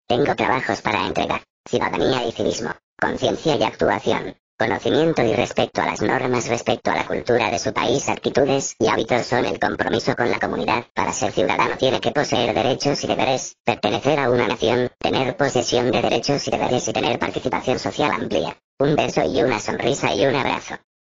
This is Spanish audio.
Tengo trabajos para entregar. Ciudadanía y civismo. Conciencia y actuación. Conocimiento y respeto a las normas respecto a la cultura de su país, actitudes y hábitos son el compromiso con la comunidad. Para ser ciudadano tiene que poseer derechos y deberes, pertenecer a una nación, tener posesión de derechos y deberes y tener participación social amplia. Un beso y una sonrisa y un abrazo.